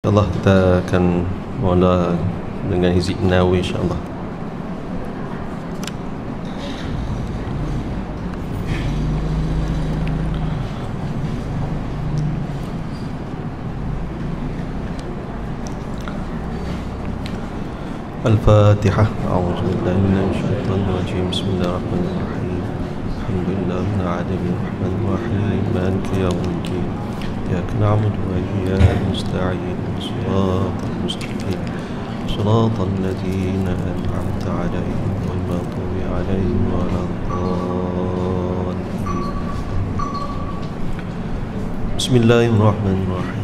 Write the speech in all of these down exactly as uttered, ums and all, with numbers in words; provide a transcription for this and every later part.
InsyaAllah kita akan mula dengan Hizib Nawawi insyaAllah. الفاتحة. أعوذ بالله من الشيطان الرجيم. بسم الله الرحمن الرحيم. الحمد لله رب العالمين الرحمن الرحيم مالك يوم الدين إياك نعبد وإياك نستعين صراط المستقيم صراط الذين أنعمت عليهم غير المغضوب عليهم ولا الضالين. بسم الله الرحمن الرحيم.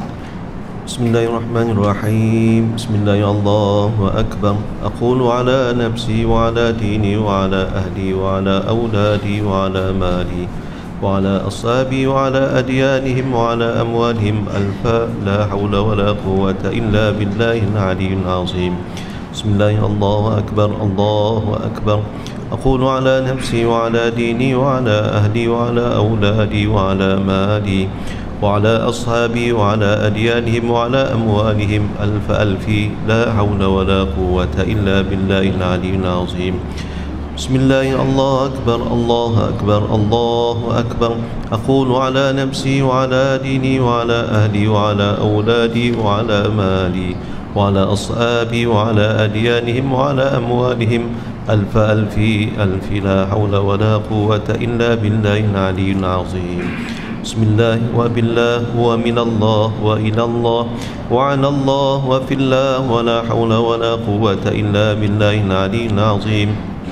بسم الله الرحمن الرحيم. بسم الله الله أكبر. أقول على نفسي وعلى ديني وعلى أهلي وعلى أولادي وعلى مالي وعلى أصحابي وعلى أديانهم وعلى أموالهم ألفا لا حول ولا قوة إلا بالله العلي العظيم. بسم الله الله أكبر الله أكبر. أقول على نفسي وعلى ديني وعلى أهلي وعلى أولادي وعلى مالي وعلى أصحابي وعلى أديانهم وعلى أموالهم ألف ألف لا حول ولا قوة إلا بالله العلي العظيم. بسم الله الله أكبر الله أكبر الله أكبر. أقول على نفسي وعلى ديني وعلى أهلي وعلى أولادي وعلى مالي وعلى أصحابي وعلى أديانهم وعلى أموالهم ألف ألف ألف لا حول ولا قوة إلا بالله العلي العظيم. بسم الله وبالله ومن الله وإلى الله وعلى الله وفي الله ولا حول ولا قوة إلا بالله العلي العظيم.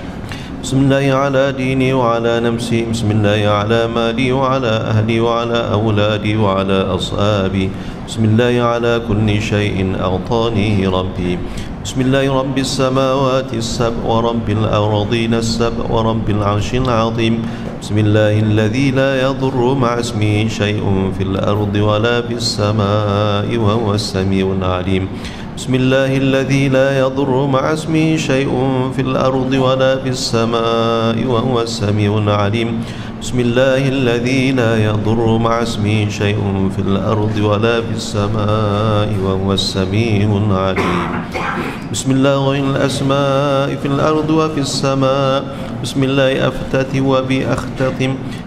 بسم الله على ديني وعلى نفسي. بسم الله على مالي وعلى أهلي وعلى أولادي وعلى أصحابي. بسم الله على كل شيء أعطانيه ربي. بسم الله رب السماوات السبع ورب الأرضين السبع ورب العرش العظيم. بسم الله الذي لا يضر مع اسمه شيء في الأرض ولا في السماء وهو السميع العليم. بسم الله الذي لا يضر مع اسمه شيء في الأرض ولا في السماء وهو السميع العليم. بسم الله الذي لا يضر مع اسمه شيء في الأرض ولا في السماء وهو السميع العليم. بسم الله غير الأسماء في الأرض وفي السماء. بسم الله أفتتح وبي أختتم.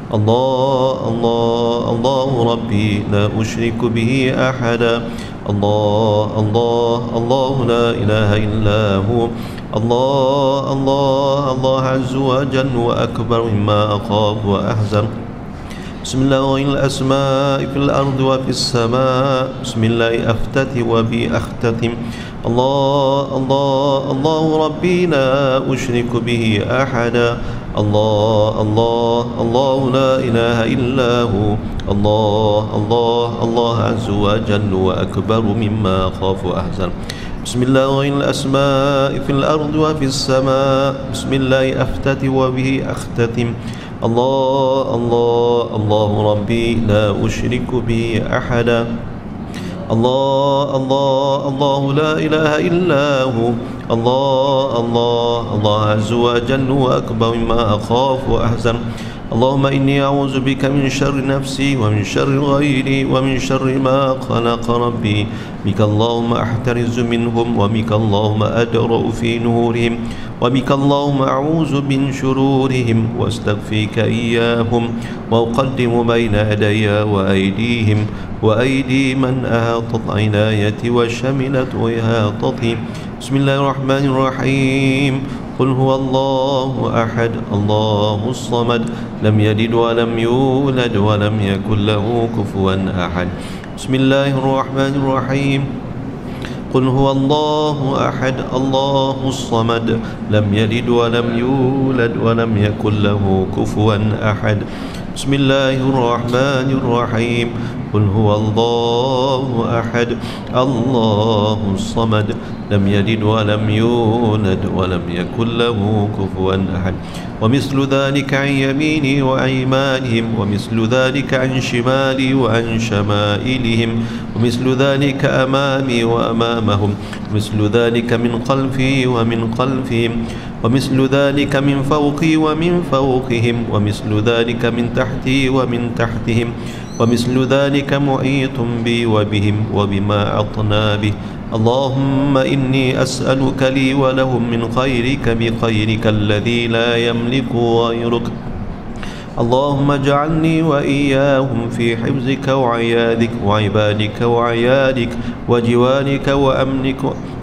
الله الله الله ربي لا أشرك به أحدا. الله الله الله لا إله إلا هو. الله الله الله عز وجل وأكبر مما أخاف وأحزن. بسم الله غير الأسماء في الأرض وفي السماء. بسم الله أفتتح وبي أختتم. الله الله الله ربي لا أشرك به أحدا. الله الله الله لا إله إلا هو. الله الله الله عز وجل وأكبر مما أخاف وأحزن. بسم الله غير الأسماء في الأرض وفي السماء. بسم الله أفتتح وبه أختتم. الله الله الله ربي لا أشرك به أحدا. الله الله الله لا إله إلا هو. الله الله الله عز وجل وأكبر مما أخاف وأحزن. اللهم إني أعوذ بك من شر نفسي ومن شر غيري ومن شر ما خلق ربي. بك اللهم أحترز منهم وبك اللهم أدرأ في نورهم وبك اللهم أعوذ من شرورهم واستغفيك إياهم وأقدم بين يدي وأيديهم وأيدي من أحاطت عنايتي وشملت إحاطتي. بسم الله الرحمن الرحيم. قل هو الله أحد الله الصمد لم يلد ولم يولد ولم يكن له كفوا أحد. بسم الله الرحمن الرحيم. قل هو الله أحد الله الصمد لم يلد ولم يولد ولم يكن له كفوا أحد. بسم الله الرحمن الرحيم. قل هو الله أحد الله الصمد لم يلد ولم يولد ولم يكن له كفوا أحد. ومثل ذلك عن يميني وعن يمانهم ومثل ذلك عن شمالي وعن شمائلهم ومثل ذلك أمامي وأمامهم ومثل ذلك من خلفي ومن خلفهم ومثل ذلك من فوقي ومن فوقهم ومثل ذلك من تحتي ومن تحتهم ومثل ذلك محيط بي وبهم وبما أعطنا به. اللهم إني أسألك لي ولهم من خيرك بخيرك الذي لا يملك غيرك. اللهم اجعلني وإياهم في حفظك وعيادك وعبادك وعيادك وجوارك وأمنك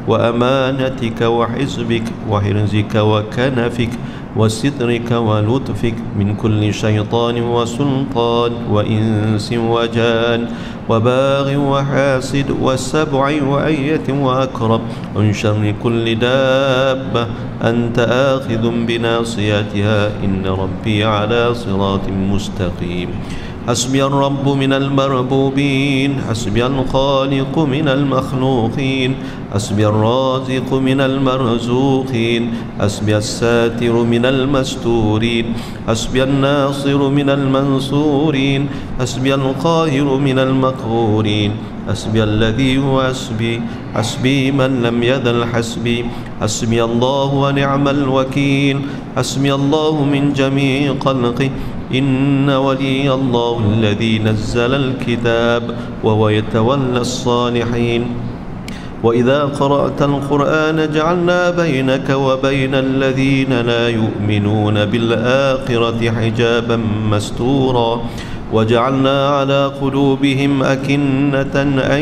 وأمانتك وحزبك وحرزك وكنفك وسترك ولطفك من كل شيطان وسلطان وإنس وجان وباغ وحاسد والسبع وأية وأكرم ومن شر كل دابة أنت آخذ بناصيتها إن ربي على صراط مستقيم. حسبي الرب من المربوبين، حسبي الخالق من المخلوقين، حسبي الرازق من المرزوقين، حسبي الساتر من المستورين، حسبي الناصر من المنصورين، حسبي القاهر من المقهورين، حسبي الذي هو حسبي، حسبي من لم يزل حسبي، حسبي الله ونعم الوكيل، حسبي الله من جميع خلقه، إن ولي الله الذي نزل الكتاب وهو يتولى الصالحين. وإذا قرأت القرآن جعلنا بينك وبين الذين لا يؤمنون بالآخرة حجابا مستورا وجعلنا على قلوبهم أكنة أن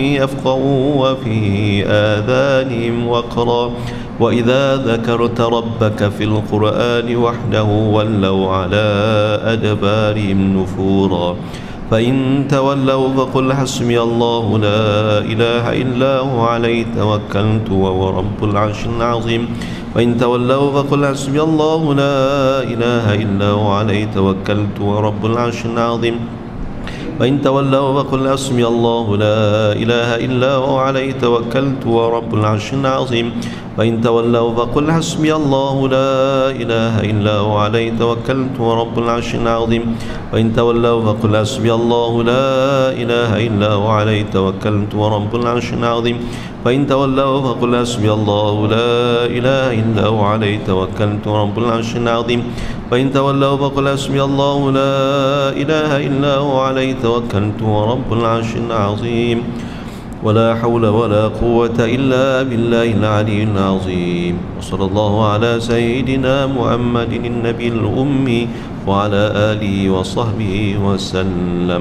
يفقهوا وفي آذانهم وقرا وإذا ذكرت ربك في القرآن وحده ولوا على أدبارهم نفورا. فإن تولوا فقل حسبي الله لا إله إلا هو عليه توكلت وهو رب العرش العظيم. وإن تولوا فقل حسبي الله لا إله إلا هو عليه توكلت وهو رب العرش العظيم. وإن تولوا فقل حسبي الله لا إله إلا هو عليه توكلت وهو رب العرش العظيم. وإن تولوا فقل حسبي الله لا إله إلا هو عليه توكلت وهو رب العرش العظيم. وإن تولوا فقل حسبي الله لا إله إلا هو عليه توكلت وهو رب العرش العظيم. وإن تولوا فقل حسبي الله لا إله إلا هو عليه توكلت وهو رب العرش العظيم. وإن تولوا فقل حسبي الله لا إله إلا هو عليه توكلت وهو رب العرش العظيم. ولا حول ولا قوة إلا بالله العلي العظيم. وصلى الله على سيدنا محمد النبي الأمي وعلى آله وصحبه وسلم.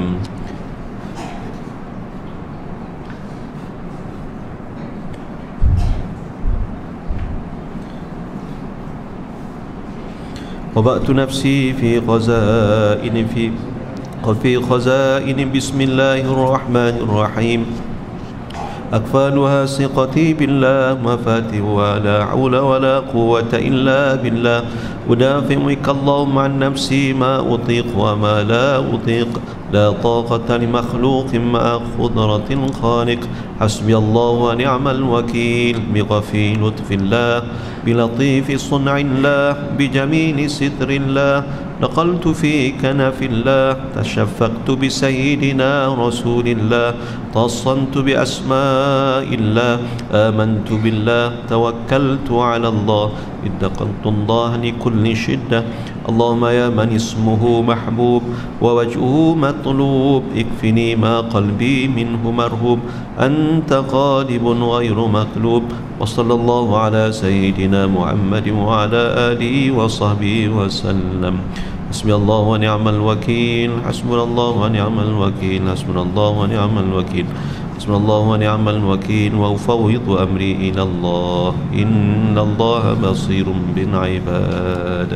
وبأت نفسي في خزائن في في خزائن بسم الله الرحمن الرحيم. أكفالها ثقتي بالله مفاتيحها لا حول ولا قوة إلا بالله. أدافع بك اللهم عن نفسي ما أطيق وما لا أطيق. لا طاقة لمخلوق مع قدرة الخالق. حسبي الله ونعم الوكيل. بغفي لطف الله بلطيف صنع الله بجميل ستر الله. نقلت في كنف الله. تشفقت بسيدنا رسول الله. تصنت بأسماء الله. آمنت بالله. توكلت على الله. اتقلت الله لكل شدة. اللهم يا من اسمه محبوب ووجهه مطلوب اكفني ما قلبي منه مرهوب. أنت غالب غير مغلوب. وصلى الله على سيدنا محمد وعلى آله وصحبه وسلم. حسبي الله ونعم الوكيل. حسبنا الله ونعم الوكيل. حسبنا الله ونعم الوكيل. حسبنا الله ونعم الوكيل. وأفوض أمري إلى الله إن الله بصير بالعباد.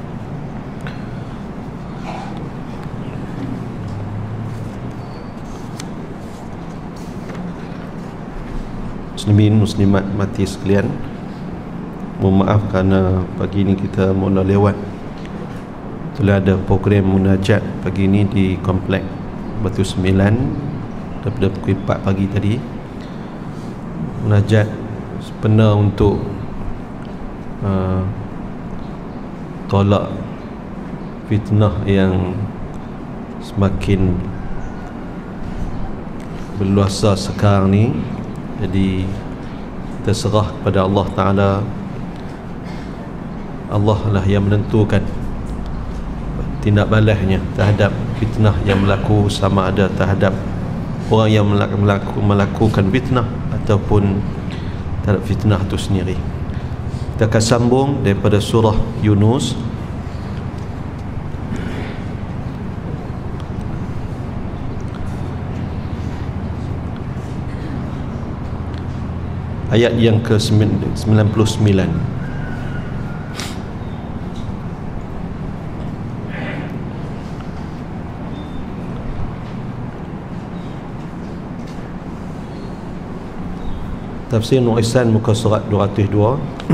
Muslimin muslimat mati sekalian, mohon maaf kerana pagi ini kita mula lewat. Telah ada program munajat pagi ini di komplek Batu Sembilan daripada pukul empat pagi tadi. Munajat sebenar untuk uh, tolak fitnah yang semakin berluasa sekarang ni. Jadi kita serah kepada Allah Ta'ala. Allah lah yang menentukan tindak balasnya terhadap fitnah yang berlaku, sama ada terhadap orang yang melaku, melakukan fitnah ataupun terhadap fitnah itu sendiri. Kita akan sambung daripada surah Yunus ayat yang ke sembilan puluh sembilan. Tafsir Nur Ihsan muka surat dua ratus dua.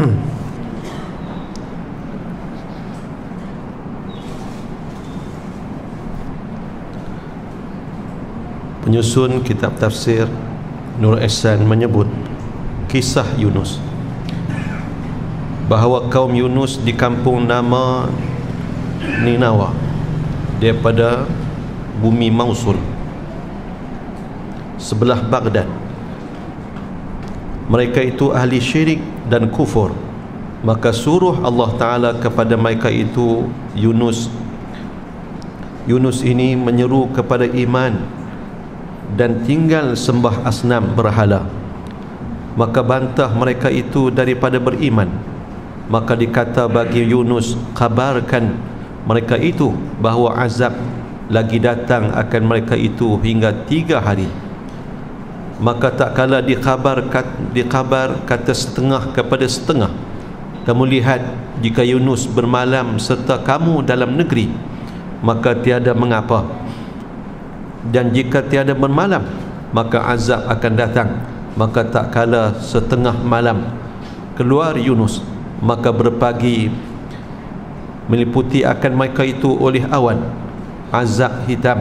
Penyusun kitab tafsir Nur Ihsan menyebut kisah Yunus, bahawa kaum Yunus di kampung nama Ninawa daripada bumi Mausul sebelah Baghdad. Mereka itu ahli syirik dan kufur. Maka suruh Allah Ta'ala kepada mereka itu Yunus Yunus ini menyeru kepada iman dan tinggal sembah asnam berhala. Maka bantah mereka itu daripada beriman. Maka dikata bagi Yunus, kabarkan mereka itu bahawa azab lagi datang akan mereka itu hingga tiga hari. Maka tak kala dikhabar, dikhabar kata setengah kepada setengah, kamu lihat jika Yunus bermalam serta kamu dalam negeri, maka tiada mengapa. Dan jika tiada bermalam, maka azab akan datang. Maka tak kala setengah malam keluar Yunus, maka berpagi meliputi akan mereka itu oleh awan azab hitam,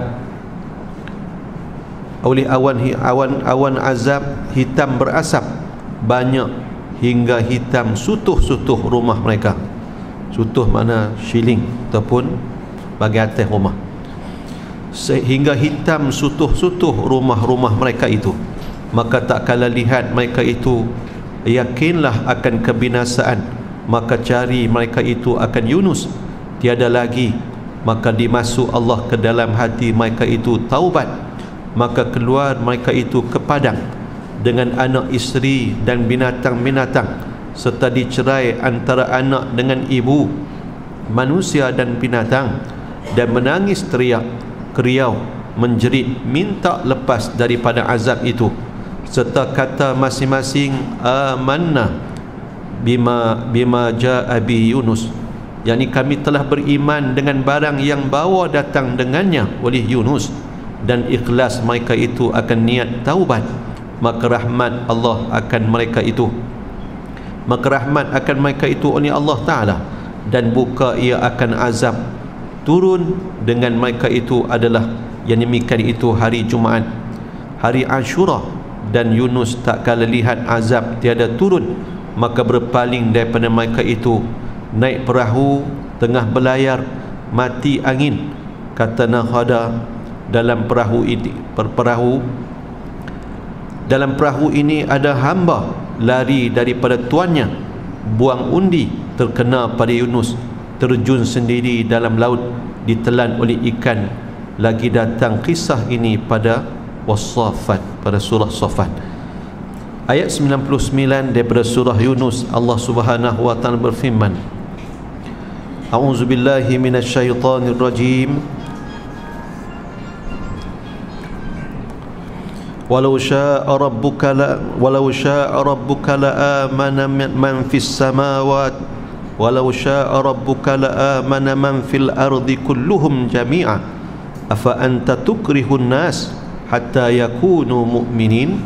oleh awan awan awan azab hitam berasap banyak hingga hitam sutuh-sutuh rumah mereka. Sutuh mana shilling ataupun bagi atas rumah, sehingga hitam sutuh-sutuh rumah-rumah mereka itu. Maka tak kala lihat mereka itu, yakinlah akan kebinasaan, maka cari mereka itu akan Yunus, tiada lagi. Maka dimasuk Allah ke dalam hati mereka itu taubat. Maka keluar mereka itu ke padang dengan anak isteri dan binatang-binatang, serta dicerai antara anak dengan ibu, manusia dan binatang, dan menangis teriak, keriau, menjerit, minta lepas daripada azab itu, serta kata masing-masing amanna bima bima jaa bi Yunus, yakni kami telah beriman dengan barang yang bawa datang dengannya oleh Yunus, dan ikhlas mereka itu akan niat taubat. Maka rahmat Allah akan mereka itu maka rahmat akan mereka itu oleh Allah Ta'ala, dan buka ia akan azab turun dengan mereka itu adalah yang demikian itu hari Jumaat, hari Ashura. Dan Yunus tak kala lihat azab tiada turun, maka berpaling daripada mereka itu, naik perahu tengah berlayar, mati angin. Kata Nakhada, dalam perahu ini perahu dalam perahu ini ada hamba lari daripada tuannya, buang undi, terkena pada Yunus, terjun sendiri dalam laut, ditelan oleh ikan. Lagi datang kisah ini pada Was-Saffat, pada surah Saffat ayat sembilan puluh sembilan daripada surah Yunus. Allah Subhanahu wa taala berfirman, A'udzubillahi minasyaitonir rajim. Walau syaa'a rabbuka la walau syaa'a rabbuka la amana man fis samawati walau syaa'a rabbuka la amana man fil ardi kulluhum jami'a afa anta tukrihun nas hatta yakunu mu'minin.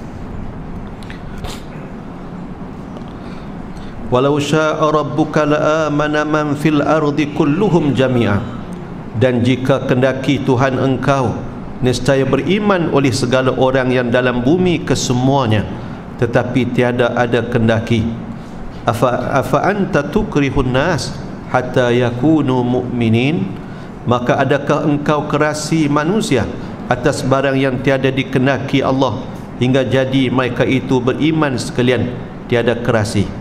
Walau syaa'a rabbuka la'amana man fil ardi kulluhum jami'a, dan jika kendaki Tuhan engkau, nescaya beriman oleh segala orang yang dalam bumi kesemuanya, tetapi tiada ada kendaki. Afa afa anta tukrihun nas hatta yakunu mu'minin, maka adakah engkau kerasi manusia atas barang yang tiada dikendaki Allah hingga jadi mereka itu beriman sekalian? Tiada kerasi.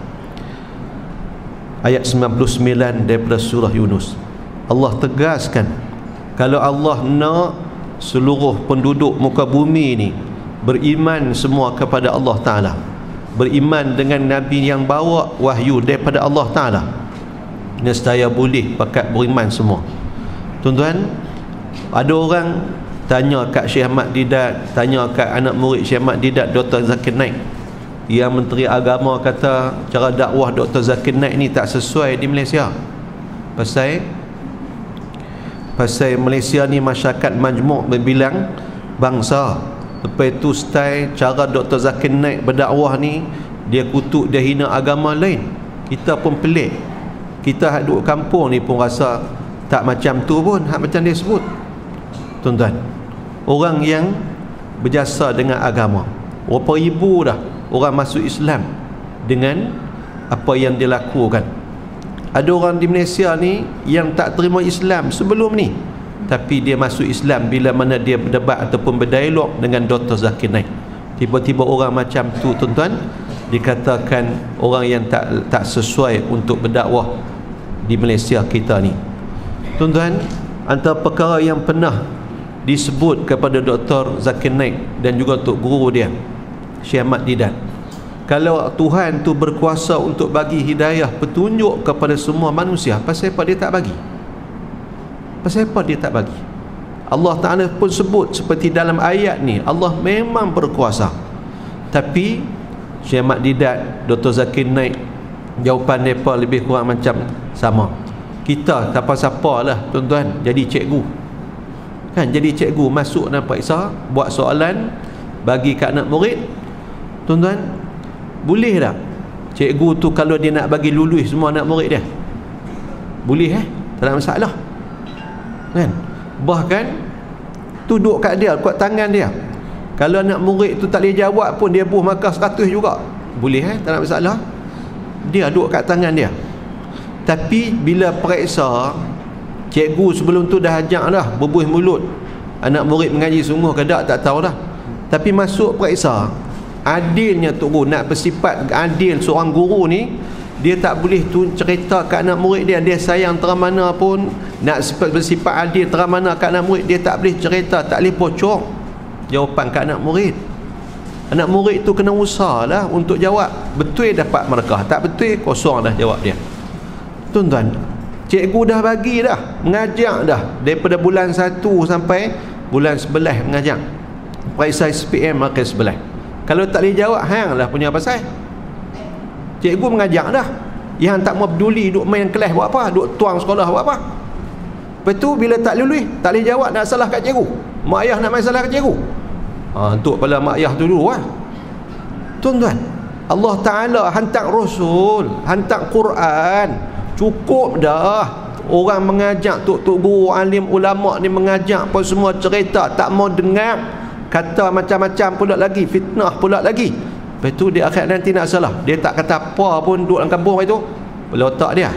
Ayat sembilan puluh sembilan daripada surah Yunus, Allah tegaskan Kalau Allah nak seluruh penduduk muka bumi ni beriman semua kepada Allah Ta'ala, beriman dengan Nabi yang bawa wahyu daripada Allah Ta'ala, nescaya boleh pakat beriman semua. Tuan-tuan, ada orang tanya kat Syekh Ahmad Didat, tanya kat anak murid Syekh Ahmad Didat, Doktor Zakir Naik, yang Menteri Agama kata cara dakwah Doktor Zakir Naik ni tak sesuai di Malaysia. Pasal Pasal Malaysia ni masyarakat majmuk berbilang bangsa. Lepas itu style cara Doktor Zakir Naik berdakwah ni, dia kutuk, dia hina agama lain. Kita pun pelik. Kita hak duduk kampung ni pun rasa tak macam tu pun, hak macam dia sebut. Tuan-tuan, orang yang berjasa dengan agama, berapa ribu dah orang masuk Islam dengan apa yang dia lakukan. Ada orang di Malaysia ni yang tak terima Islam sebelum ni, tapi dia masuk Islam bila mana dia berdebat ataupun berdialog dengan Doktor Zakir Naik. Tiba-tiba orang macam tu, tuan-tuan, dikatakan orang yang tak tak sesuai untuk berdakwah di Malaysia kita ni. Tuan-tuan, antara perkara yang pernah disebut kepada Doktor Zakir Naik dan juga untuk guru dia Syekh Ahmad Didat, kalau Tuhan tu berkuasa untuk bagi hidayah, petunjuk kepada semua manusia, pasal apa dia tak bagi? Pasal apa dia tak bagi? Allah Ta'ala pun sebut seperti dalam ayat ni, Allah memang berkuasa. Tapi Syekh Ahmad Didat, Doktor Zakir Naik, jawapan mereka lebih kurang macam sama. Kita tak apa-apa lah, tuan-tuan, jadi cikgu. Kan, jadi cikgu, masuk dalam periksa, buat soalan, bagi kat anak murid. Tuan-tuan, boleh tak cikgu tu kalau dia nak bagi lulus semua anak murid dia? Boleh eh? Tak ada masalah. Kan? Bahkan duduk kat dia, kuat tangan dia, kalau anak murid tu tak boleh jawab pun dia buh markah seratus juga. Boleh eh? Tak ada masalah. Dia duduk kat tangan dia. Tapi bila periksa, cikgu sebelum tu dah ajak dah berbuih mulut, anak murid mengaji sungguh ke tak, tak tahu dah. Tapi masuk periksa, adilnya tu guru, nak bersifat adil seorang guru ni, dia tak boleh tu cerita kat anak murid dia, dia sayang terang mana pun, nak bersifat adil terang mana kat anak murid, dia tak boleh cerita, tak boleh pocong jawapan kat anak murid. Anak murid tu kena usaha lah untuk jawab. Betul dapat markah, tak betul kosong dah jawab dia. Tuan-tuan, cikgu dah bagi dah, mengajak dah daripada bulan satu sampai bulan sebelas mengajak. Periksa S P M makin sebelah. Kalau tak boleh jawab, hang lah punya pasal. Cikgu mengajak dah. Yang tak mau peduli duk main kelas buat apa, duk tuang sekolah buat apa. Lepas tu bila tak lulus, tak boleh jawab, nak salah kat cikgu. Mak ayah nak main salah kat cikgu. Ha, untuk pala mak ayah tu dulu lah. Tuan-tuan, Allah Ta'ala hantar Rasul, hantar Quran, cukup dah. Orang mengajak, tuk-tuk guru, alim, ulama' ni mengajak pun semua cerita, tak mau dengar, kata macam-macam pula lagi, fitnah pula lagi. Lepas tu dia akhir nanti nak salah, dia tak kata apa pun duduk dalam kampung itu, boleh otak dia.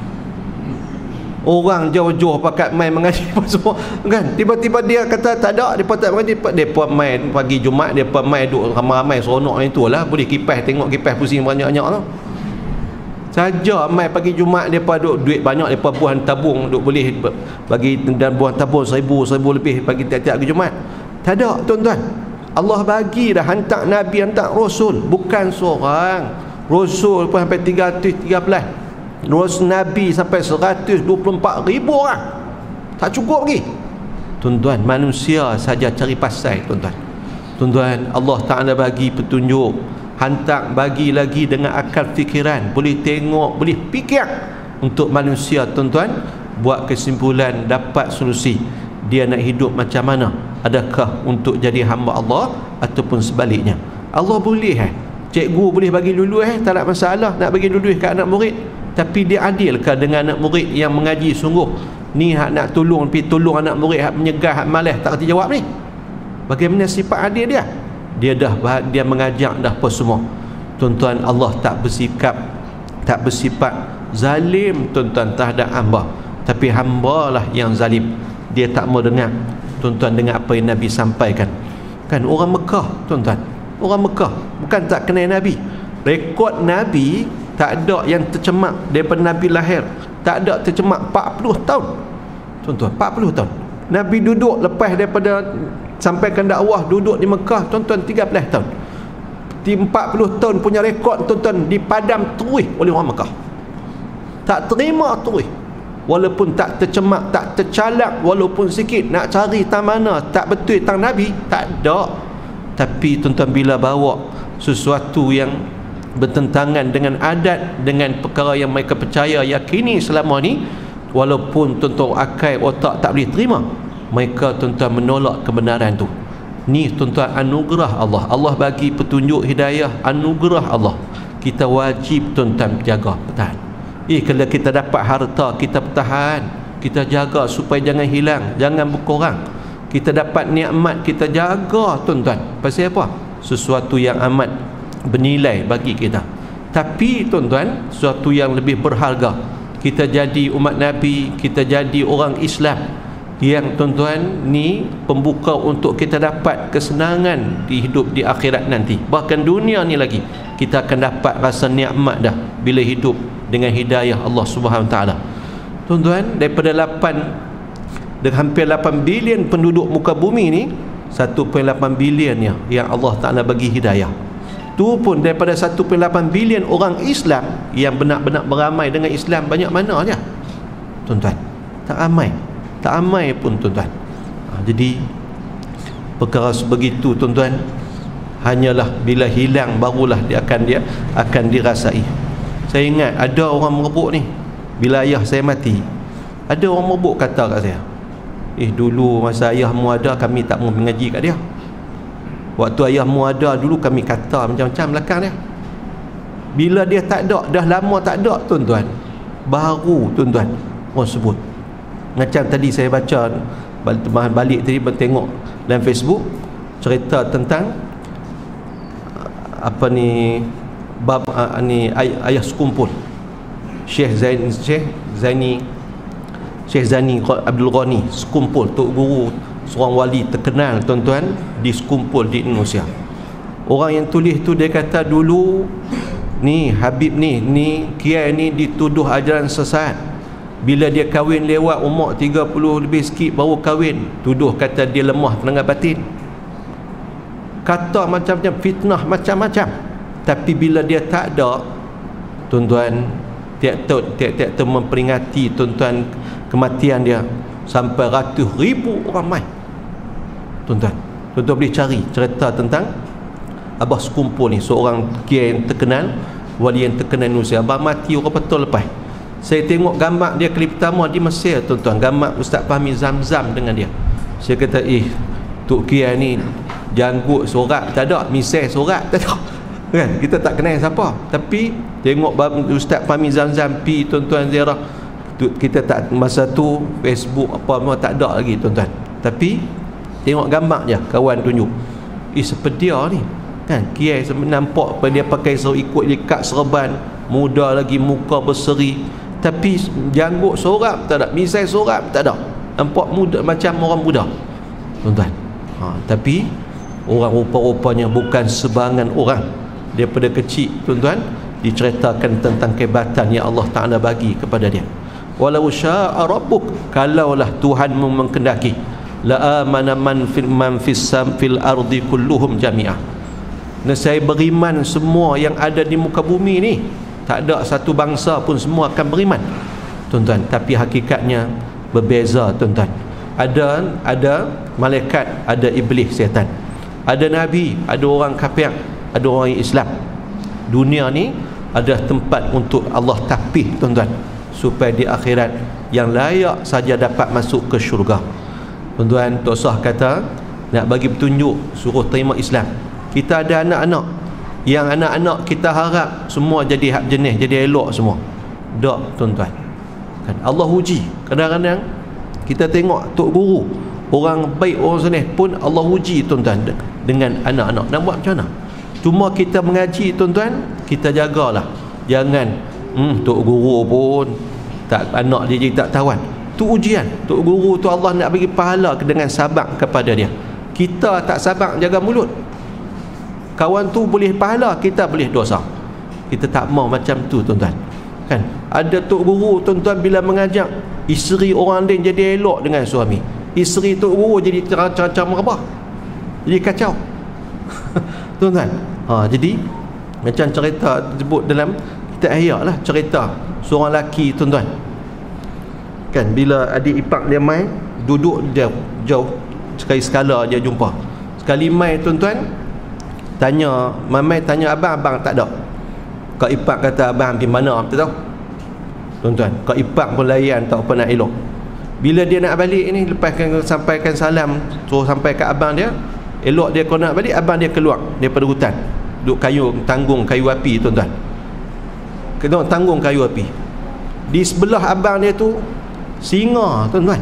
Orang jauh-jauh pakat main mengaji apa semua, kan? Tiba-tiba dia kata tak ada, dia tak mengaji, dia pun main pagi Jumaat, dia pun main duduk ramai-ramai seronok itu lah, boleh kipas, tengok kipas pusing banyak-banyak tu. Saja main pagi Jumaat, dia pun duduk duit banyak, dia pun buah tabung, duduk boleh bagi dan buah tabung seribu, seribu lebih bagi tiap-tiap hari Jumaat. Tak ada, tuan-tuan. Allah bagi dah, hantar Nabi, hantar Rasul, bukan seorang. Rasul pun sampai tiga ratus tiga belas, Rasul Nabi sampai seratus dua puluh empat ribu orang. Tak cukup lagi, tuan-tuan. Manusia saja cari pasal, tuan-tuan. Tuan-tuan, Allah Ta'ala bagi petunjuk, hantar bagi lagi dengan akal fikiran, boleh tengok, boleh fikir untuk manusia, tuan-tuan, buat kesimpulan, dapat solusi. Dia nak hidup macam mana? Adakah untuk jadi hamba Allah ataupun sebaliknya? Allah boleh eh? Cikgu boleh bagi lulus eh? Tak ada masalah nak bagi lulus kat anak murid. Tapi dia adilkah dengan anak murid yang mengaji sungguh? Ni hak nak tolong, pergi tolong anak murid, hak menyegah, hak malas tak kerti jawab ni. Bagaimana sifat adil dia? Dia dah dia mengajak dah apa semua. Tuan-tuan, Allah tak bersikap, tak bersifat zalim, tuan-tuan, terhadap hamba. Tapi hamba lah yang zalim. Dia tak mau dengar, tuan-tuan, dengan apa yang Nabi sampaikan. Kan orang Mekah, tuan-tuan, orang Mekah bukan tak kenal Nabi. Rekod Nabi tak ada yang tercemak daripada Nabi lahir, tak ada tercemak empat puluh tahun, tuan-tuan, empat puluh tahun. Nabi duduk lepas daripada sampaikan dakwah, duduk di Mekah tuan-tuan tiga belas tahun. Di empat puluh tahun punya rekod tuan-tuan dipadam terus oleh orang Mekah. Tak terima terus. Walaupun tak tercemak, tak tercalak, walaupun sikit nak cari tang mana tak betul tang Nabi, tak ada. Tapi tuan-tuan bila bawa sesuatu yang bertentangan dengan adat, dengan perkara yang mereka percaya yakini selama ni, walaupun tuan-tuan akal otak tak boleh terima, mereka tuan-tuan menolak kebenaran tu. Ni tuan-tuan anugerah Allah. Allah bagi petunjuk hidayah, anugerah Allah. Kita wajib tuan-tuan jaga, pertahan. Eh kalau kita dapat harta, kita pertahan, kita jaga supaya jangan hilang, jangan berkurang. Kita dapat nikmat, kita jaga tuan-tuan. Pasal apa? Sesuatu yang amat bernilai bagi kita. Tapi tuan-tuan, sesuatu yang lebih berharga, kita jadi umat Nabi, kita jadi orang Islam yang tuan-tuan ni pembuka untuk kita dapat kesenangan di hidup di akhirat nanti. Bahkan dunia ni lagi kita akan dapat rasa nikmat dah bila hidup dengan hidayah Allah Subhanahu Wa Taala. Tuan-tuan, daripada lapan hampir lapan bilion penduduk muka bumi ni, satu perpuluhan lapan bilion ya yang Allah Taala bagi hidayah. Tu pun daripada satu perpuluhan lapan bilion orang Islam yang benar-benar beramai dengan Islam banyak mana aja. Tuan-tuan, tak ramai. Tak ramai pun tuan-tuan. Ha, jadi perkara sebegitu tuan-tuan, hanyalah bila hilang barulah dia akan dia akan dirasai. Saya ingat ada orang merebut ni, bila ayah saya mati, ada orang merebut kata kat saya, eh dulu masa ayahmu ada kami tak mau mengaji kat dia. Waktu ayahmu ada dulu kami kata macam-macam belakang dia. Bila dia tak ada, dah lama tak ada tuan-tuan, baru tuan-tuan orang sebut. Macam tadi saya baca bahan balik tadi, bertengok dalam Facebook cerita tentang apa ni bab uh, ni ay, ayah sekumpul Syekh Zain Syekh Zaini Syekh Zani Abdul Ghani sekumpul tok guru seorang wali terkenal tuan-tuan di sekumpul di Indonesia. Orang yang tulis tu dia kata dulu ni Habib ni ni kiai ni dituduh ajaran sesat. Bila dia kahwin lewat umur tiga puluh lebih sikit baru kahwin, tuduh kata dia lemah tenaga batin. Kata macam-macam, fitnah macam-macam. Tapi bila dia tak ada, tuan-tuan, tiap-tiap tiap-tiap memperingati tuan-tuan kematian dia, sampai ratus ribu orang mai. Tuan-tuan, tuan-tuan boleh cari cerita tentang Abah Sekumpul ni, seorang kiai yang terkenal, wali yang terkenal Indonesia. Abah mati orang betul lepas. Saya tengok gambar dia klip pertama di Mesir tuan-tuan, gambar Ustaz Fahmi Zamzam dengan dia. Saya kata, eh Tok Kiai ni janggut sorak tak ada, misai sorak tak ada, kan? Kita tak kenal siapa. Tapi tengok Ustaz Fahmi Zamzam pi tuan-tuan ziarah, kita tak, masa tu Facebook apa semua tak ada lagi tuan-tuan. Tapi tengok gambar je kawan tunjuk, eh sepedia ni kan, Kiai nampak dia pakai so ikut ikat serban, muda lagi, muka berseri, tapi janggut sorak tak ada, misai sorak tak ada, nampak muda macam orang muda tuan-tuan. Ha, tapi orang rupa-rupanya bukan sebarangan orang. Daripada kecil tuan-tuan diceritakan tentang kehebatan yang Allah Ta'ala bagi kepada dia. Walau sya'a rabbuk, kalaulah Tuhanmu menghendaki, la amana man fil man fis sam fil ardi kulluhum jami'ah. Nescaya beriman semua yang ada di muka bumi ni, tak ada satu bangsa pun, semua akan beriman tuan-tuan. Tapi hakikatnya berbeza tuan-tuan. Ada ada malaikat, ada iblis, syaitan, ada nabi, ada orang kafir, ada orang Islam. Dunia ni ada tempat untuk Allah tapih tuan-tuan, supaya di akhirat yang layak saja dapat masuk ke syurga. Tuan-tuan, Tok Sah kata nak bagi petunjuk suruh terima Islam. Kita ada anak-anak yang anak-anak kita harap semua jadi hak jenis, jadi elok semua. Tak tuan-tuan, kan Allah uji. Kadang-kadang kita tengok tok guru, orang baik, orang soleh pun Allah uji tuan-tuan dengan anak-anak. Nak buat macam mana? Cuma kita mengaji tuan-tuan, kita jagalah jangan hmm, tok guru pun tak, anak dia jadi tak tawan. Tu ujian. Tok guru tu Allah nak bagi pahala dengan sabar kepada dia. Kita tak sabar jaga mulut, kawan tu boleh pahala, kita boleh dosa. Kita tak mau macam tu tuan-tuan, kan? Ada tok guru tuan-tuan bila mengajak isteri orang lain jadi elok dengan suami, isteri Tok Guru jadi macam merebah, jadi kacau. Tuan-tuan, ha, jadi macam cerita disebut dalam kitab Ihya lah, cerita seorang lelaki, tuan-tuan, kan, bila adik ipar dia mai, duduk dia jauh, sekali sekala dia jumpa, sekali mai, tuan-tuan, tanya mamai, tanya abang, abang tak ada. Kak ipar kata abang pergi mana tak tahu, tuan-tuan. Kak ipar pun layan, tak apa nak elok. Bila dia nak balik ni, lepaskan sampaikan salam, suruh sampai kat abang dia, elok dia kau nak balik, abang dia keluar daripada hutan, duduk kayu, tanggung kayu api, tuan-tuan. Kena tanggung kayu api. Di sebelah abang dia tu singa, tuan-tuan.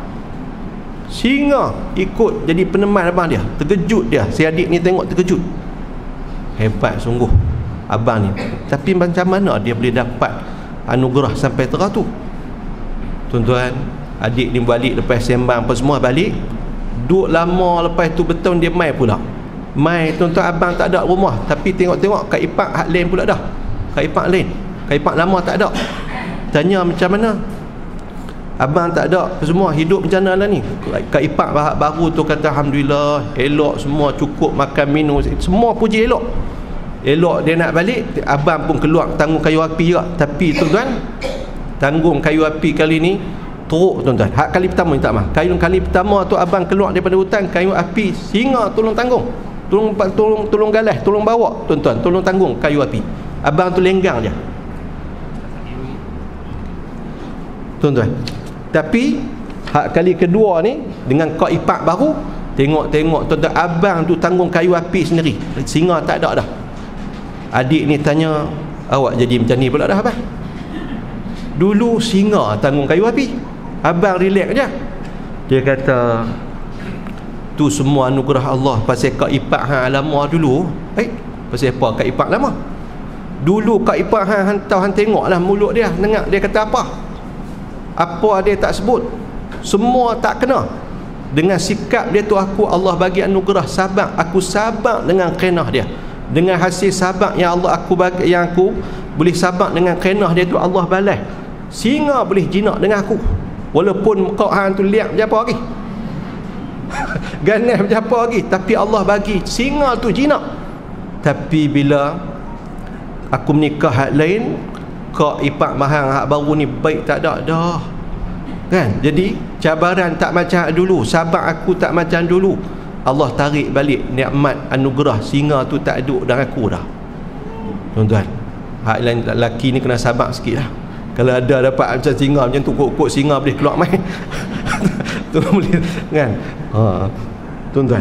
Singa ikut jadi peneman abang dia. Terkejut dia, si adik ni tengok terkejut. Hebat sungguh abang ni. Tapi macam mana dia boleh dapat anugerah sampai terah tu, tuan-tuan? Adik ni balik lepas sembang apa semua, balik duduk lama, lepas tu betul dia mai pula. Mai, tuan-tuan, abang tak ada rumah, tapi tengok-tengok Kak Ipak hak lain pula dah. Kak Ipak lain, Kak Ipak lama tak ada. Tanya macam mana, abang tak ada semua, hidup macam mana lah ni? Kak Ipak baru tu kata alhamdulillah, elok semua, cukup makan minum, semua puji elok. Elok dia nak balik, abang pun keluar tanggung kayu api juga. Tapi tuan-tuan, tanggung kayu api kali ni teruk, tuan-tuan. Hak kali pertama ni tak mah. Kayu kali pertama tu abang keluar daripada hutan, kayu api, singa tolong tanggung, tolong tolong tolong galas, tolong bawa, tuan-tuan, tolong tanggung kayu api. Abang tu lenggang je, tuan-tuan. Tapi hak kali kedua ni dengan Kak Ipak baru, tengok-tengok, tuan-tuan, abang tu tanggung kayu api sendiri, singa tak ada dah. Adik ni tanya, awak jadi macam ni pula dah abang? Dulu singa tanggung kayu api, abang relax je. Dia kata tu semua anugerah Allah. Pasal Kak Ipak hang lama dulu. Eh, pasal apa Kak Ipak lama? Dulu Kak Ipak hang hantar, hang tengoklah mulut dia, dengar dia kata apa. Apa dia tak sebut, semua tak kena. Dengan sikap dia tu, aku Allah bagi anugerah sabar, aku sabar dengan qenah dia. Dengan hasil sabar yang Allah aku bagi, yang aku boleh sabar dengan qenah dia tu, Allah balas. Singa boleh jinak dengan aku, walaupun kau hang tu liak macam apa lagi, ganas macam apa lagi, tapi Allah bagi singa tu jinak. Tapi bila aku menikah hak lain, Kak Ipak mahang hak baru ni baik tak ada dah, kan? Jadi cabaran tak macam dulu, sabar aku tak macam dulu. Allah tarik balik nikmat anugerah, singa tu tak duduk dengan aku dah, tuan-tuan. Hak lain lelaki ni kena sabar sikit lah. Kalau ada dapat macam singa macam tu, kok-kok singa boleh keluar main tu boleh, kan? Ha, tuan-tuan,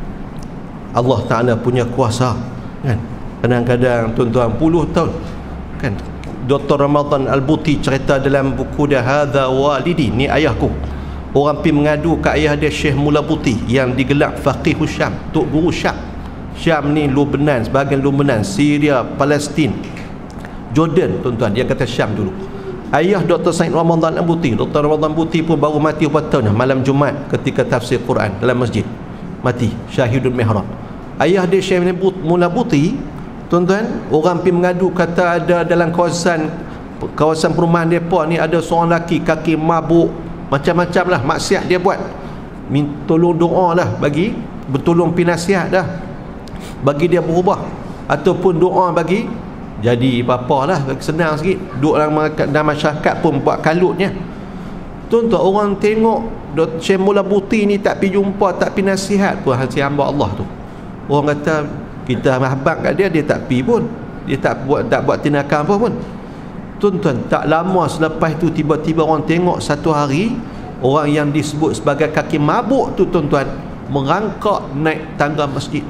Allah Ta'ala punya kuasa, kan? Kadang-kadang, tuan-tuan, puluh tahun, kan? Doktor Ramadan Al-Buti cerita dalam buku dia, Hadza Walidi, ni ayahku. Orang pergi mengadu ke ayah dia, Syekh Mula Buti, yang digelar Faqihus Syam, Tok Guru Syam. Syam ni Lebanon, sebahagian Lebanon, Syria, Palestin, Jordan, tuan-tuan. Dia kata Syam dulu. Ayah Doktor Said Ramadan Al-Buti, Doktor Ramadan Buti pun baru mati berapa tahun, malam Jumaat ketika tafsir Quran dalam masjid, mati syahidul mihrab. Ayah dia Syekh Mula Buti, tuan-tuan, orang pergi mengadu kata ada dalam kawasan kawasan perumahan mereka ni ada seorang lelaki kaki mabuk, macam-macam lah maksiat dia buat. Minta tolong doa lah, bagi bertolong pinasihat dah, bagi dia berubah, ataupun doa bagi jadi apa-apa lah, bagi senang sikit. Duduk dalam masyarakat pun buat kalutnya. Tuan-tuan, orang tengok Syekh Mula Buti ni tak pergi jumpa, tak pergi nasihat pun hasil hamba Allah tu. Orang kata kita mahabak kat dia, dia tak pergi pun, dia tak buat tak buat tindakan apa pun. Tuan-tuan, tak lama selepas tu tiba-tiba orang tengok satu hari orang yang disebut sebagai kaki mabuk tu, tuan-tuan, merangkak naik tangga masjid,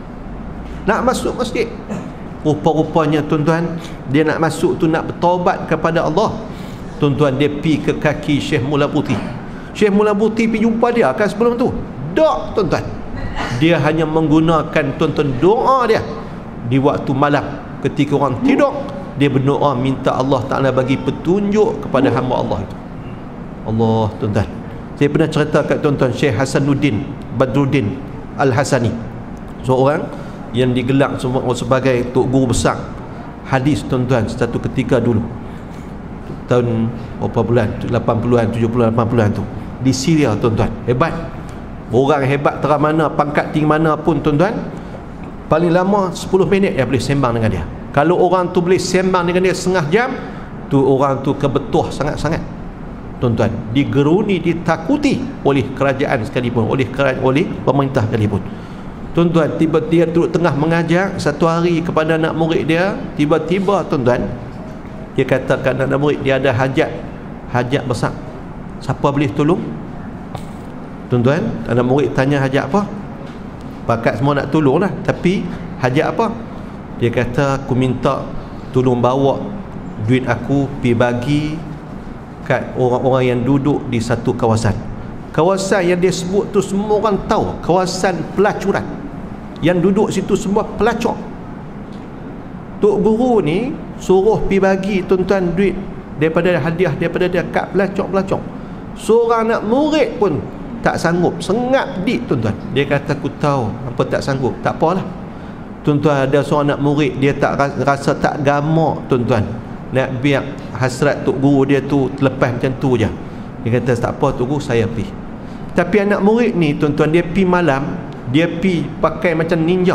nak masuk masjid. Rupa-rupanya, tuan-tuan, dia nak masuk tu nak bertaubat kepada Allah. Tuan-tuan, dia pergi ke kaki Syekh Mula Buti. Syekh Mula Buti pergi jumpa dia kan sebelum tu? Tak, tuan-tuan. Dia hanya menggunakan, tuan-tuan, doa dia di waktu malam ketika orang tidur. Dia berdoa minta Allah Ta'ala bagi petunjuk kepada hamba Allah itu. Allah, tuan-tuan, saya pernah cerita kat tuan-tuan, Syekh Hasanuddin Badruddin Al-Hasani, seorang yang digelar sebagai Tok Guru besar hadis, tuan-tuan, satu ketika dulu tahun berapa bulan, lapan puluhan, tujuh puluhan, lapan puluhan tu, di Syria tuan-tuan. Hebat. Orang hebat terang mana, pangkat tinggi mana pun tuan-tuan, paling lama sepuluh minit dia boleh sembang dengan dia. Kalau orang tu boleh sembang dengan dia setengah jam, tu orang tu kebetuah sangat-sangat tuan-tuan, digeruni, ditakuti oleh kerajaan sekalipun, oleh kerajaan, oleh pemerintah sekalipun tuan-tuan. Tiba-tiba duduk tengah mengajar satu hari kepada anak murid dia, tiba-tiba tuan-tuan dia katakan anak murid dia ada hajat, hajat besar, siapa boleh tolong tuan-tuan? Anak murid tanya hajat apa, pakat semua nak tolong lah, tapi hajat apa? Dia kata, aku minta tolong bawa duit aku pergi bagi kat orang-orang yang duduk di satu kawasan. Kawasan yang dia sebut tu semua orang tahu, kawasan pelacuran. Yang duduk situ semua pelacur. Tok guru ni suruh pergi bagi tuan-tuan duit daripada hadiah daripada dia kat pelacur-pelacur. Seorang anak murid pun tak sanggup, sengap dik tuan-tuan. Dia kata, aku tahu apa tak sanggup, tak apalah tuan-tuan. Ada seorang anak murid, dia tak rasa tak gamak tuan-tuan, nak biar hasrat tok guru dia tu terlepas macam tu je. Dia kata, tak apa tok guru, saya pergi. Tapi anak murid ni tuan-tuan, dia pergi malam, dia pergi pakai macam ninja,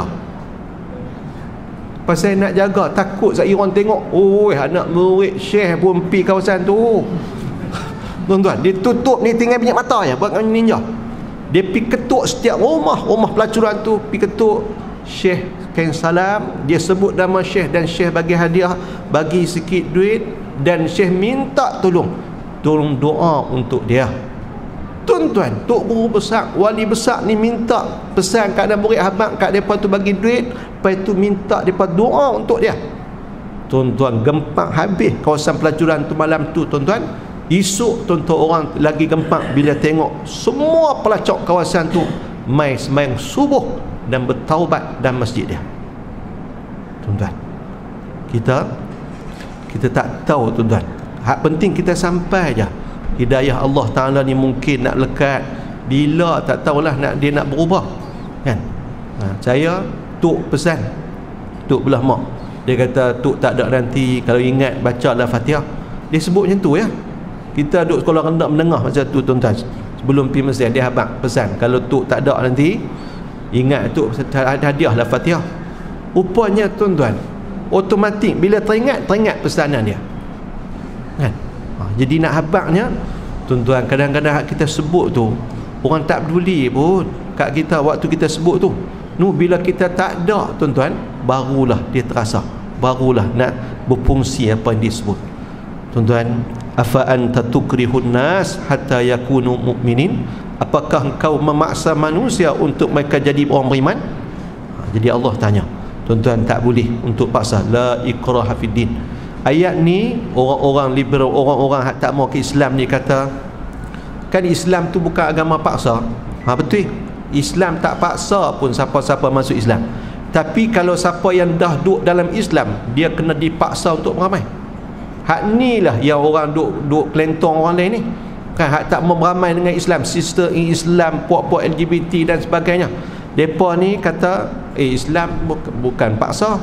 pasal nak jaga, takut saya orang tengok, oh anak murid syekh pun pergi kawasan tu tuan-tuan. Dia tutup ni tinggal minyak mata je, buat macam ninja. Dia pergi ketuk setiap rumah, rumah pelacuran tu, pergi ketuk. Syekh kain salam, dia sebut nama syekh dan syekh bagi hadiah, bagi sikit duit, dan syekh minta tolong, tolong doa untuk dia tuan-tuan. Tok guru besar, wali besar ni minta pesan kat anak murid, habaq kat mereka tu bagi duit, lepas tu minta mereka doa untuk dia tuan-tuan. Gempak habis kawasan pelacuran tu malam tu tuan-tuan. Esok tuan-tuan orang lagi gempak bila tengok semua pelacur kawasan tu mai sembahyang subuh dan bertaubat dalam masjid dia tuan-tuan. Kita kita tak tahu tuan-tuan. Hak penting kita sampai je. Hidayah Allah Ta'ala ni mungkin nak lekat, bila tak tahulah nak dia nak berubah kan. Ha, saya tok pesan, tok belah mak, dia kata tok tak ada nanti kalau ingat baca Al-Fatihah. Dia sebut macam tu ya. Kita duduk sekolah rendah menengah masa tu tuan-tuan, sebelum pergi masjid, dia habaq pesan, kalau tok tak ada nanti ingat tok hadiah Al-Fatihah. Rupanya tuan-tuan, automatik bila teringat, teringat pesanan dia kan. Ha, jadi nak habaqnya tuan-tuan, kadang-kadang kita sebut tu orang tak peduli pun kat kita waktu kita sebut tu. Nu bila kita tak ada tuan-tuan, barulah dia terasa, barulah nak berfungsi apa yang disebut tuan-tuan. Afa anta tukrihun nas hatta yakunu mu'minin, apakah engkau memaksa manusia untuk mereka jadi orang beriman? Ha, jadi Allah tanya tuan-tuan, tak boleh untuk paksa. La ikraha fid din. Ayat ni orang-orang liberal, orang-orang hak tak mau ke Islam ni kata kan Islam tu bukan agama paksa. Ha, betul, Islam tak paksa pun siapa-siapa masuk Islam. Tapi kalau siapa yang dah duduk dalam Islam, dia kena dipaksa untuk beramai. Hak ni lah yang orang duk duk kelentong orang lain ni kan, hak tak mau beramai dengan Islam, sister Islam, puak-puak L G B T dan sebagainya. Depa ni kata eh Islam bukan, bukan paksa.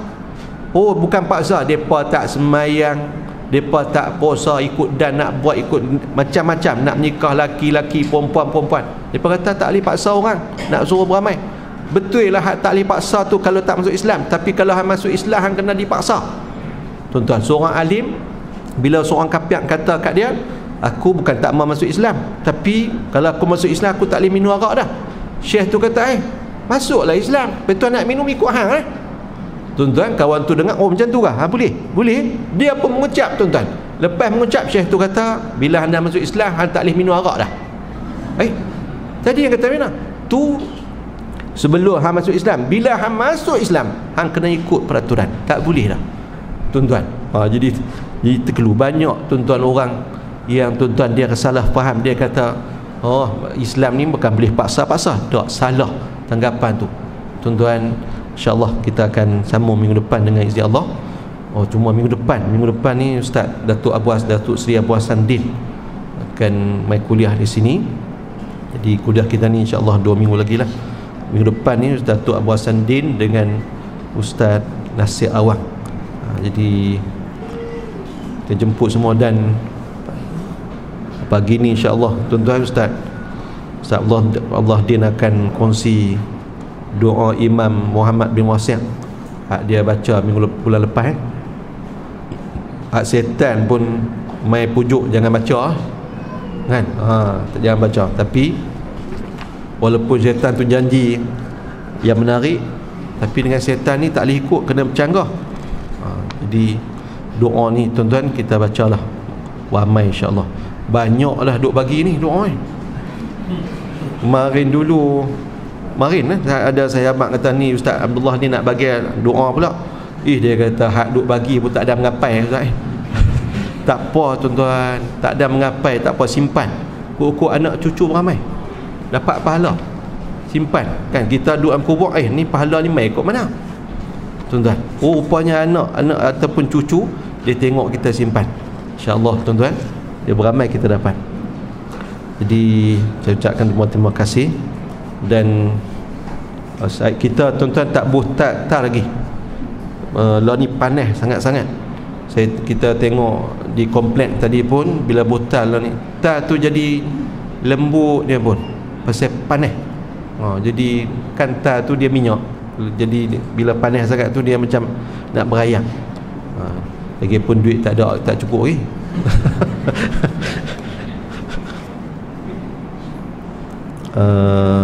Oh bukan paksa, depa tak sembahyang, depa tak puasa ikut dan nak buat ikut macam-macam, nak menikah laki-laki, perempuan-perempuan. Depa kata tak boleh paksa orang nak suruh beramai. Betul lah hak tak boleh paksa tu kalau tak masuk Islam, tapi kalau hak masuk Islam hang kena dipaksa tuan-tuan. Seorang alim, bila seorang kapiak kata kat dia, aku bukan tak mau masuk Islam, tapi kalau aku masuk Islam aku tak boleh minum arak dah. Syekh tu kata, eh masuklah Islam, betul nak minum ikut hang eh. Tuan-tuan, kawan tu dengar, oh macam tu kah? Ha, boleh? Boleh. Dia pun mengucap tuan-tuan. Lepas mengucap, Syekh tu kata, bila anda masuk Islam hang tak boleh minum arak dah. Eh tadi yang kata mana? Tu sebelum hang masuk Islam. Bila hang masuk Islam, hang kena ikut peraturan, tak boleh dah tuan-tuan. Ha, jadi jadi terkelu banyak tuan-tuan orang yang tuan-tuan dia salah faham. Dia kata oh Islam ni bukan boleh paksa-paksa. Tak, salah tanggapan tu tuan-tuan. InsyaAllah kita akan sambung minggu depan dengan izin Allah. Oh cuma minggu depan, minggu depan ni Ustaz Datuk Abu Has, Datuk Seri Abu Hasan Din akan mai kuliah di sini. Jadi kuliah kita ni insyaAllah dua minggu lagi lah. Minggu depan ni Ustaz Datuk Abu Hasan Din dengan Ustaz Nasir Awang. Ha, jadi kita jemput semua, dan pagi ni insyaAllah tuan-tuan Ustaz Ustaz Allah, Allah Din akan kongsi doa Imam Muhammad bin Wasi' hak dia baca minggu bulan lepas eh. Hak setan pun mai pujuk jangan baca kan, ha, jangan baca. Tapi walaupun setan tu janji yang menarik, tapi dengan setan ni tak boleh ikut, kena bercanggah. Ha, jadi doa ni tuan-tuan kita bacalah ramai insya-Allah. Banyaklah duk bagi ni doa ni. Kemarin dulu Kemarin eh, ada sahabat kata ni Ustaz Abdullah ni nak bagi doa pula. Eh dia kata hak duk bagi pun tak ada mengapai Ustaz eh. Tak apa tuan-tuan, tak ada mengapai, tak apa, simpan. Kok-kok anak cucu ramai dapat pahala, simpan kan. Kita duduk dalam kubur, eh ni pahala ni mai ikut mana tuan-tuan? Oh rupanya anak anak ataupun cucu dia tengok kita simpan, insya-Allah tuan-tuan dia beramai kita dapat. Jadi saya ucapkan terima kasih. Dan uh, kita tuan-tuan tak buh tak, tak lagi uh, lah ni panas sangat-sangat. Saya kita tengok di komplek tadi pun bila botal lah ni tak tu jadi lembut dia pun pasal panas. Ha, jadi kan tar tu dia minyak, jadi bila panas sangat tu dia macam nak berayap. Ha, lagipun duit tak ada, tak cukup lagi. uh,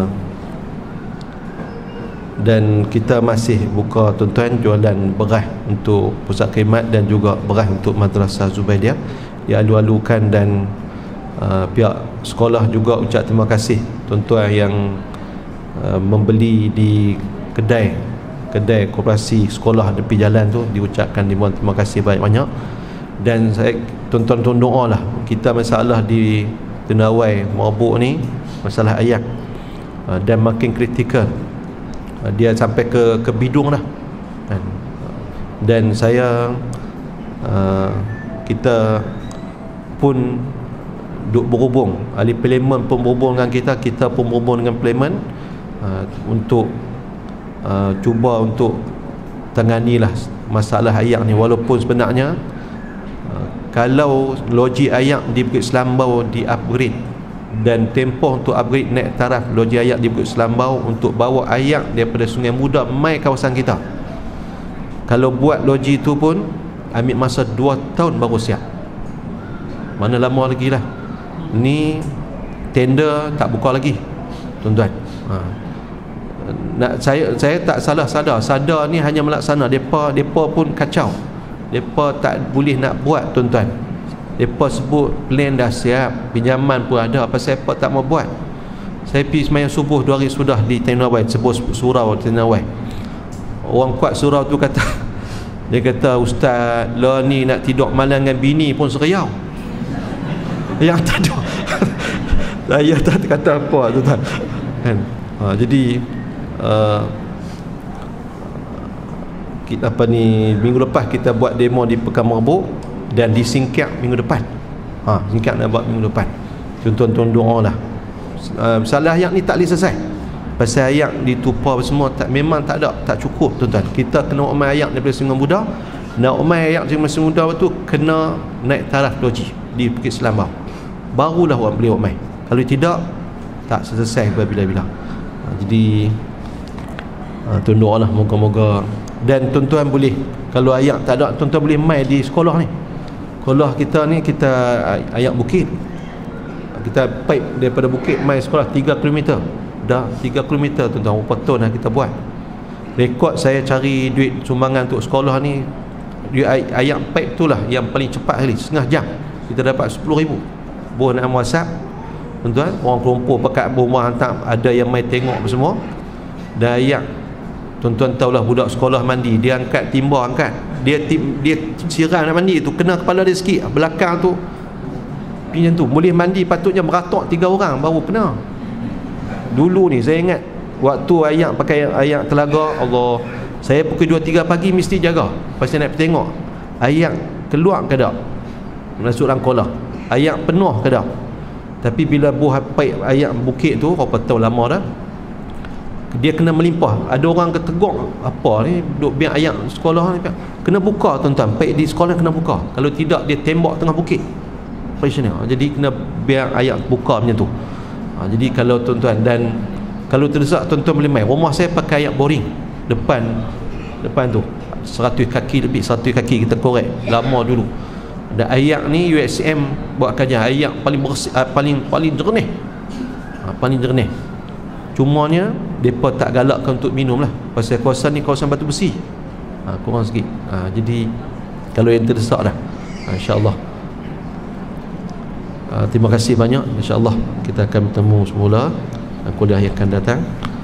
dan kita masih buka tuan-tuan jualan beras untuk pusat khidmat dan juga beras untuk Madrasah Zubaidah dialu-alukan, dan uh, pihak sekolah juga ucap terima kasih tuan-tuan yang uh, membeli di kedai kedai koperasi sekolah tepi jalan tu, diucapkan dimohon terima kasih banyak-banyak. Dan saya tuan-tuan tuan doa lah, kita masalah di Tendawai Mabuk ni masalah ayak uh, dan makin kritikal. Dia sampai ke ke bidung dah kan. Dan saya uh, kita pun duk berhubung, ahli parlimen pun berhubung dengan kita, kita pun berhubung dengan parlimen uh, untuk uh, cuba untuk tanganilah masalah ayak ni. Walaupun sebenarnya uh, kalau loji ayak di Bukit Selambau di upgrade dan tempoh untuk upgrade naik taraf loji ayak di Bukit Selambau untuk bawa ayak daripada Sungai Muda mai kawasan kita, kalau buat loji tu pun ambil masa dua tahun baru siap. Mana lama lagi lah ni, tender tak buka lagi tuan-tuan. Ha. Nak, saya saya tak salah sadar sadar ni hanya melaksana, depa depa pun kacau, depa tak boleh nak buat tuan-tuan. Mereka sebut plan dah siap, pinjaman pun ada, apa siapa tak mau buat. Saya pergi semayang subuh dua hari sudah di Tendawai, sebuah surau Tendawai. Orang kuat surau tu kata, dia kata ustaz lah ni nak tidur malam dengan bini pun seriau. Yang tak ada. Saya tak kata apa tuan-tuan kan. Ha, jadi uh, kita, apa ni, minggu lepas kita buat demo di Pekan Mabuk dan di Singkap minggu depan. Ha, Singkap nak buat minggu depan. Tuan-tuan doa lah. Uh, salah ayak ni tak boleh selesai. Pasal ayak ditupa semua tak, memang tak ada, tak cukup tuan-tuan. Kita kena umai ayak daripada Sungai Muda. Nak umai ayak daripada Sungai Muda tu kena naik taraf loji di Bukit Selambau. Barulah orang boleh umai. Kalau tidak tak selesai bila-bila. Ha, jadi uh, tuan doa lah moga-moga. Dan tuan-tuan boleh, kalau ayak tak ada, tuan-tuan boleh mai di sekolah ni. Sekolah kita ni kita ayak bukit, kita pipe daripada bukit mai sekolah tiga kilometer. Dah tiga kilometer tuan-tuan, berapa tahun dah kita buat. Rekod saya cari duit sumbangan untuk sekolah ni, duit ayak pipe tu lah yang paling cepat sekali, setengah jam kita dapat sepuluh ribu. Buat nak WhatsApp tuan-tuan, orang kelompok pekat rumah hantar, ada yang mai tengok semua. Dan ayak, tuan-tuan tahulah budak sekolah mandi, dia angkat timba, angkat dia tim, dia siram nak mandi tu, kena kepala dia sikit, belakang tu pinjam tu, boleh mandi patutnya beratok tiga orang baru kena. Dulu ni saya ingat waktu ayak pakai ayak telaga, Allah, saya pukul dua tiga pagi mesti jaga pasal nak tengok ayak keluar ke tak, masuk dalam kolah ayak penuh ke tak. Tapi bila buah paip ayak bukit tu, berapa tahun lama dah, dia kena melimpah. Ada orang keteguk, apa ni duk biar ayak sekolah ni kena buka tuan-tuan, paip di sekolah kena buka, kalau tidak dia tembak tengah bukit operasional. Jadi kena biar ayak buka macam tu. ha, jadi kalau tuan-tuan, dan kalau terdesak tuan-tuan boleh main. Rumah saya pakai ayat boring depan depan tu seratus kaki lebih, seratus kaki kita korek lama dulu. Dan ayak ni U S M buat kajian, ayak paling bersih, uh, paling paling jernih, ha, paling jernih. Cumanya depa tak galakkan untuk minum lah, pasal kawasan ni kawasan batu besi, ha, kurang sikit. ha, jadi kalau yang terdesak dah, ha, insyaAllah. ha, terima kasih banyak. InsyaAllah kita akan bertemu semula uh, kuliah yang akan datang.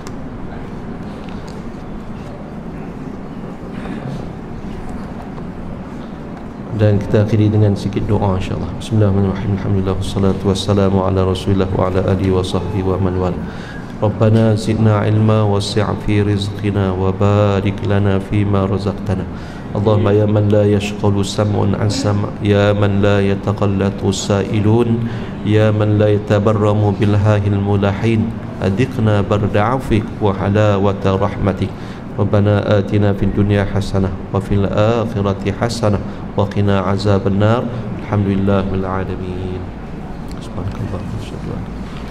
Dan kita akhiri dengan sikit doa insyaAllah. Bismillahirrahmanirrahim. Alhamdulillah wassalatu wassalamu ala rasulillah wa ala alihi wa sahbihi wa man wala. Rabbana zidna ilma wasi' fi rizqina wa barik lana fima razaqtana. Allahumma ya man la yashqalu sam'un an sam', ya man la yataqallatu sa'ilun, ya man la yatabarramu bilhahil mulahin, adhiqna barda 'afik wa halawata rahmatik. Rabbana atina fid dunya hasanah wa fil akhirati hasanah wa qina azaban nar. Alhamdulillahil alamin. Subhanakallah wa bihamdika.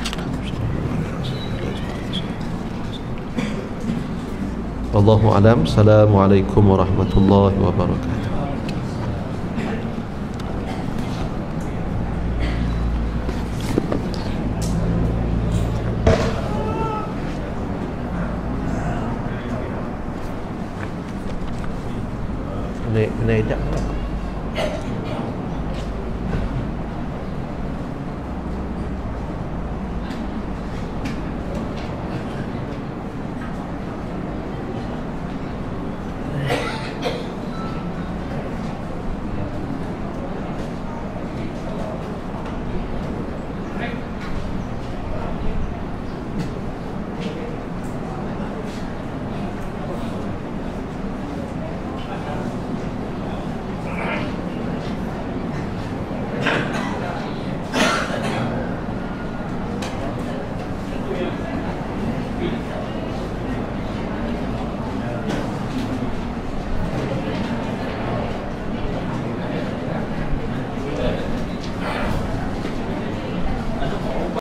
Wallahu alam. Assalamualaikum warahmatullahi wabarakatuh. Naik naik tak?